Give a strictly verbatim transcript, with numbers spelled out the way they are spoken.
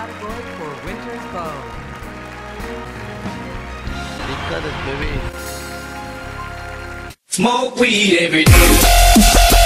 category for Winter's Bow. Dikkat et bebeğim. Smoke weed every day.